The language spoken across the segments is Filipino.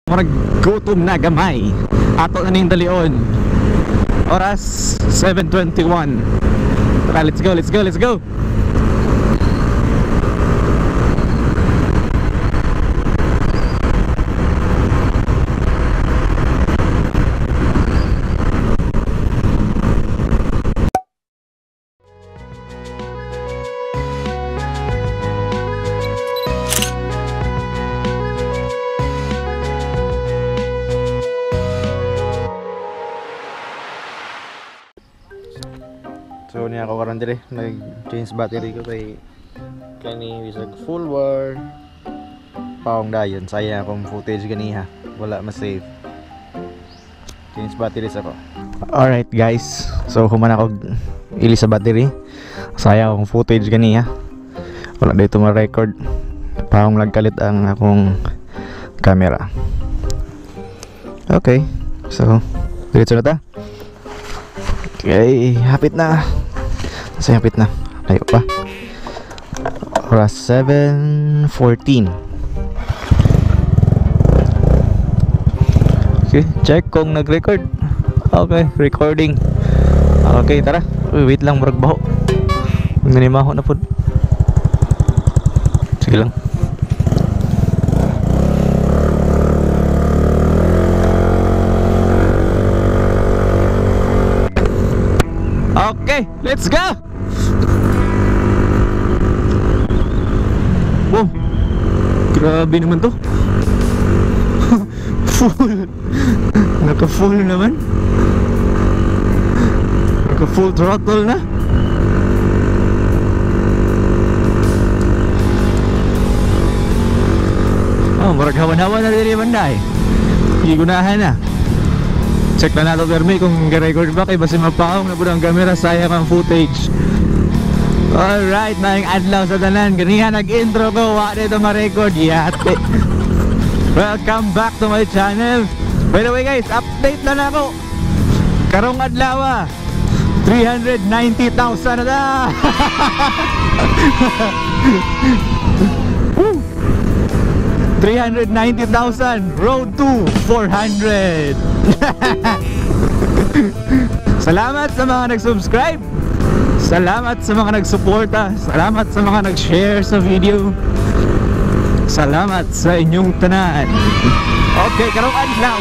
Murag gutom na gamay. Ato na ning dalion. Oras 7:21. Tara, let's go, let's go, let's go. So niya ako karon dire nag-change battery ko kay kani bisag full bar paong dayon sayang akong footage ganiha wala ma-save. Change batteries ako. Alright guys, so human ako ili sa battery, sayang akong footage ganiha wala dito ma-record paong nagkalit ang akong camera. Okay, so diretso na ta. Okay, hapit na. Kasi hapit na. Layo pa. Oras 7:14. Okay, check kung nag-record. Okay, recording. Okay, tara. Uy, wait lang, murag baho. Nanimaho na po. Sige lang. Okay, let's go! Wow, grabe naman to. Full. Naka-full naman. Naka-full throttle na. Oh, marag hawan-hawan na rin yung banday. Gigunahan na. Check na nato permi kung ga-record ba kay basi mapaong na po ang camera, sayang ang footage. Alright, maing adlaw sa tanan. Ganiha nag-intro ko, wala dito ma-record. Yate. Welcome back to my channel. By the way guys, update na ako. Karong adlaw 390,000 na da. 390,000, road to 400. Salamat sa mga nag-subscribe. Salamat sa mga nag-suporta. Salamat sa mga nag-share sa video. Salamat sa inyong tanan. Okay, karong adlaw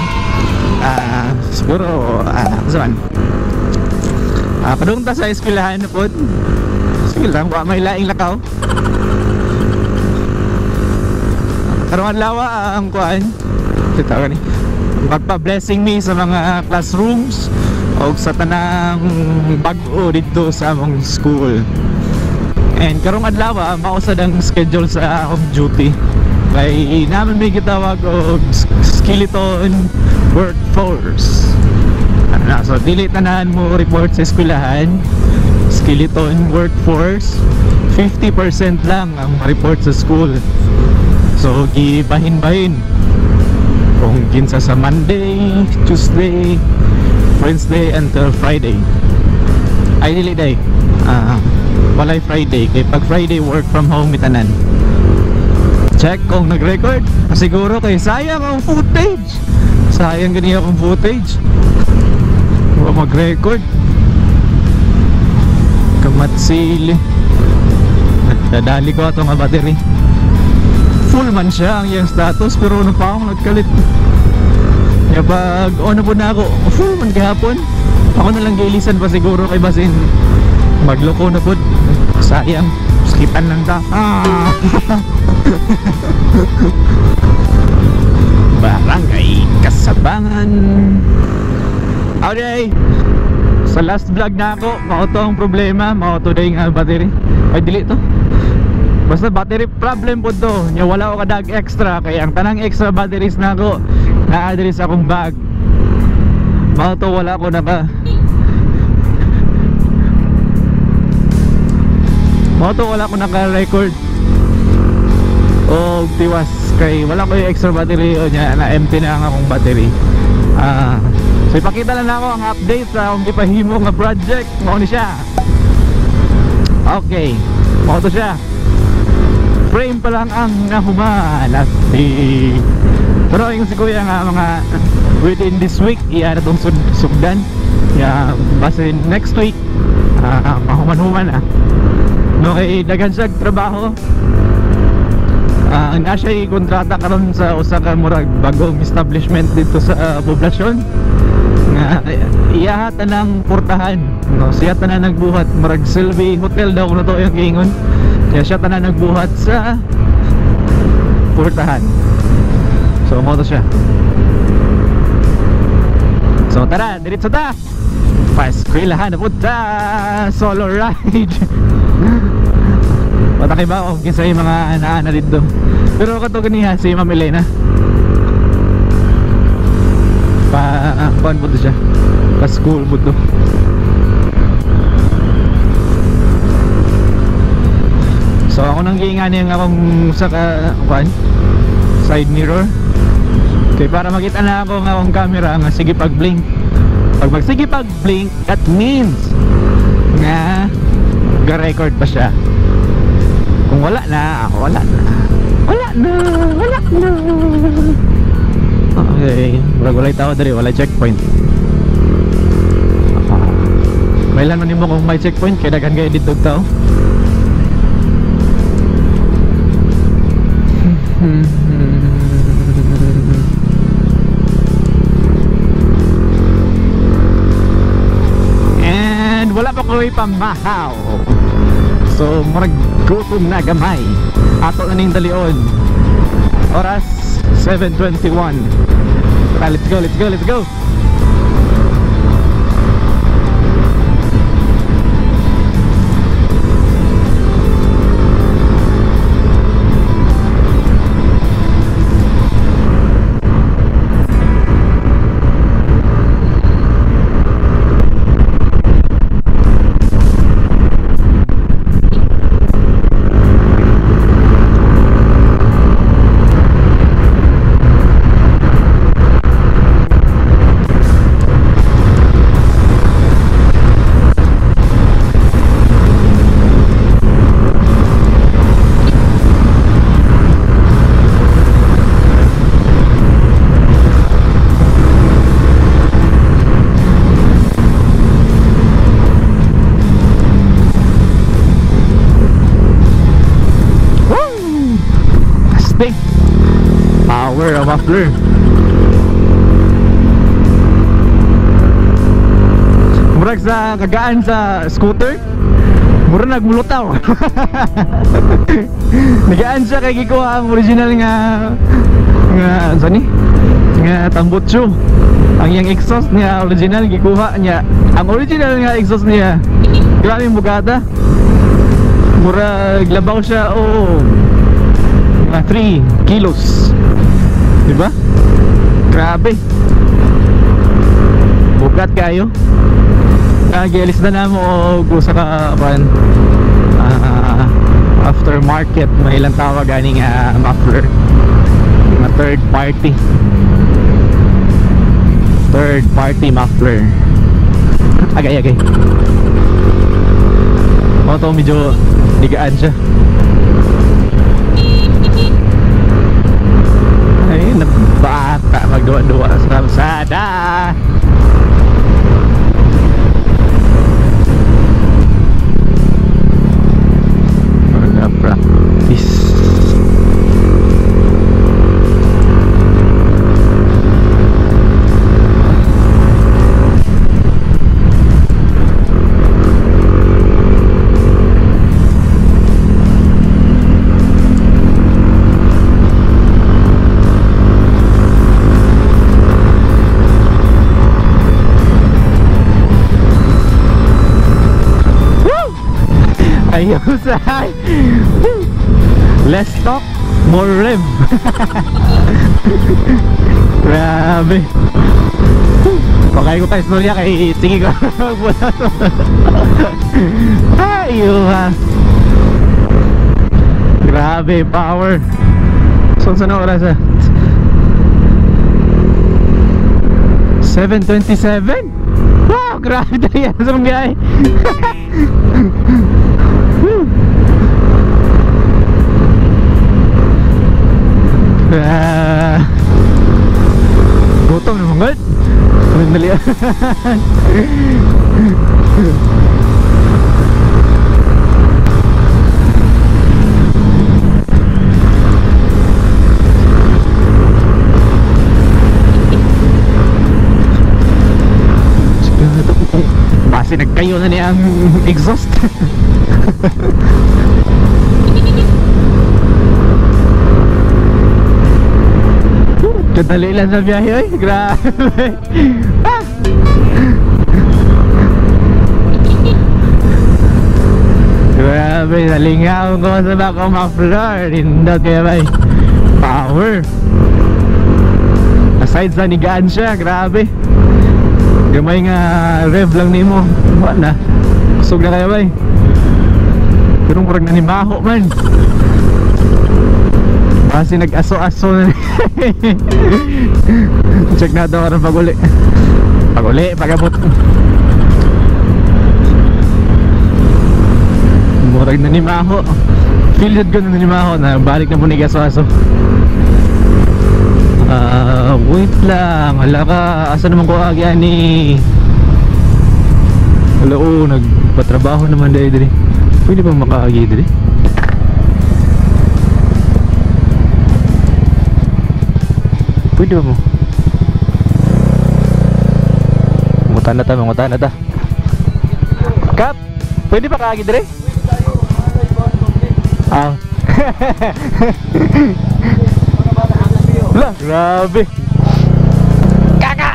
siguro saan? Padung ta sa eskwelahan na po. Sige lang, may laing lakaw. Karong adlaw ang kuan. Ito ni. Magpa-blessing me sa mga classrooms o sa tanang bag-o dito sa among school. And karong adlaw mausad ang schedule sa akong duty. Kay naman may gitawag og skeleton workforce. So dili tanan mo report sa eskwelahan. Skeleton workforce 50% lang ang report sa school. So gibahin-bahin kung kinsa sa Monday, Tuesday, Wednesday until Friday. Ay dili day. Walay Friday kay pag Friday work from home mitanan. Check kung nag-record. Siguro kay sayang ang footage. Sayang ganiya akong footage. Wala mag-record. Kamatsili. Dadali ko ato nga battery. Full man siya ang iyang status pero ano pa akong nagkalit. Kaya pag na po na ako, full man kahapon. Ako na lang gailisan pa siguro kay basin magloko na po. Sayang, skipan lang ta. Barangay Kasabangan. Okay, sa last vlog na ako, mauto ang problema, mauto day nga battery. Ay dili to. Basta battery problem po to. Nya wala ko kadag extra. Kaya ang tanang extra batteries na ako na-address akong bag. Mga to wala ko naka record o tiwas. Kay wala ko yung extra battery o nya na empty na ang akong battery. So ipakita lang ako ang update sa akong ipahimo nga project. Mao ni siya. Okay, mao to siya. frame pa lang ang nahumalasting. Pero yung si kuya nga mga within this week iya na itong sugdan. Yeah, basta next week mahuman-human na. No, kay daghan siya trabaho. Na siya kontrata karon sa usa ka murag bagong establishment dito sa poblasyon. Nga iya tanang portahan, no, siya tanan nagbuhat murag Silvi Hotel daw kuno to yung giingon. Kaya siya tanan nagbuhat sa portahan. So mo to siya. So tara, diretso ta. Paskwilahan na punta solo ride. Pataki ba o kinsa yung mga naana dito. Pero kato ganiha si Ma'am Elena. Kuan po to siya. Pa school po to. So ako nang giingani ang akong sa kuan side mirror. Okay, para makita na ako ng akong camera nga sige pag blink. Pag magsige pag blink, that means nga ga-record pa siya. Kung wala na, ako wala na. Wala na. Okay, walay tao dali, walay checkpoint. May lan man mo kung may checkpoint, kaya daghan kayo dito tao. And wala pa ko'y pamahaw. So murag gutom na gamay. Ato na ning dalion. Oras 7:21. Let's go, let's go, let's go. Power of muffler. Murag sa kagaan sa scooter, mura nagmulutaw. Nagaan siya kay gikuha ang original nga sani nga tambutso. Ang yang exhaust niya original gikuha niya. Ang original nga exhaust niya grabe bugada. Murag labaw siya o 3 kilos. Diba? Grabe. Bugat kayo. Gialis na na mo o sa kapan aftermarket. May ilang tawag ganing muffler na third party muffler. Agay o to medyo ligaan siya. Ay, nagbata magduwa-duwa sa kalsada. Mga practice. Ayusan. Less talk, more rev. Grabe. Okay ko tayo istorya kay sige ko. Ayuhan. Grabe power. So sa na oras 7:27. Wow, grabe na yan sa biyahe. Gutom naman God. Nalian. Base nagkayo na niya ang exhaust. Kadali lang sa biyahe, oy. Grabe. Ah! Grabe, nalingaw ko sa back of my floor. Nindot kaya ba? Power. Aside sa nigaan siya, grabe. Gamay nga rev lang nimo. Wala. Kusog na kaya ba? Pero murag nanimaho man. Kasi nag-aso-aso na. Check na ito ka ng pag-uli. Pag-uli, pag-abot. Murag nanimaho. Feel ko na nanimaho na balik na po nag-aso-aso. Wait lang. Hala ka. Asa naman ko agyan ni? Hala nagpatrabaho naman dahil dali. Pwede bang makaagi dali? Pwede ba mo? Mangutan na ta. Kap, pwede ba kaagi dire? Ah. Lah, grabe. Kaka.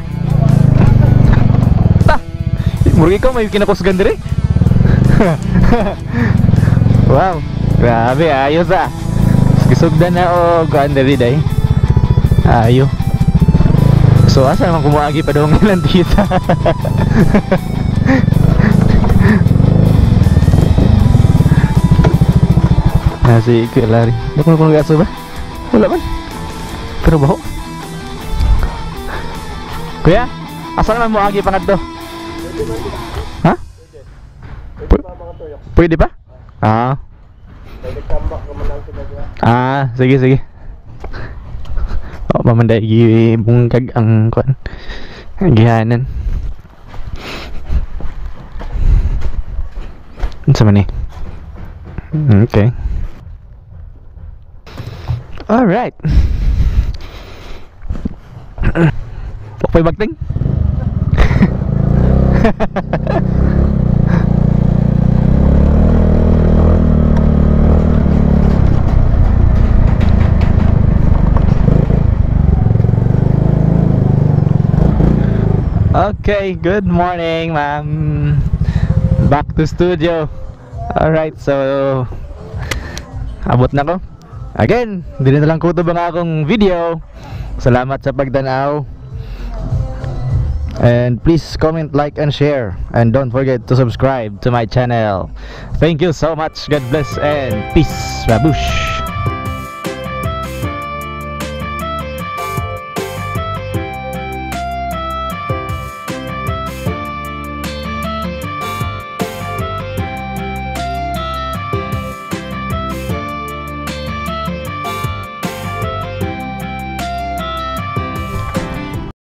Ta. Murag ikaw may kinakusgan dire. Wow, grabe ayos ah. Gisugdan na o gaan diri day. Ayo. So asa naman kumuagi pa daw ng tita. Nasi ikut lari. Dah kung gaso ba? Wala man. Pero baho. Kuya, asa naman mo agi pangadto? Ha? Pwede ba? Ah. Ah, sige. Mamanday bungkag ang kuan gihanan unsa man ni. Okay, alright. Pokpay bagting. Okay, good morning ma'am. Back to studio. Alright, so abot na ko. Again, dili na lang kutob ang akong video. Salamat sa pagtanaw. And please comment, like, and share. And don't forget to subscribe to my channel. Thank you so much. God bless and peace. Babush.